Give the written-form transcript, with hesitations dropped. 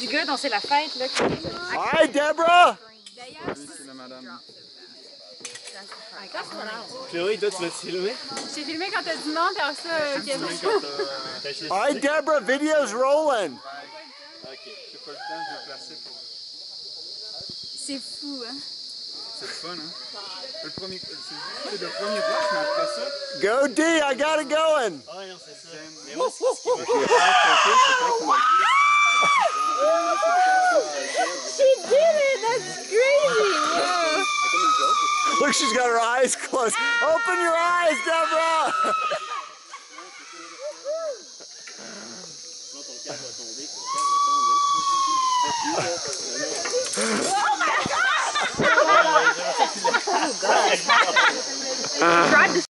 du gars dont c'est la fête, là. Hi, Deborah! D'ailleurs, C'est la madame. Chloé, toi, tu vas te filmer? j'ai filmé quand t'as dit non, puis après ça, Hi, Deborah, video's rolling. Ok, j'ai pas le temps, je vais placer pour. c'est fou, hein. C'est le fun, hein? Le premier, c'est le premier place, mais après ça. Go D, I got it going. Ah non, c'est ça. Mais Moi, moi, ce qui va She did it! That's great! Look, she's got her eyes closed. Open your eyes, Deborah!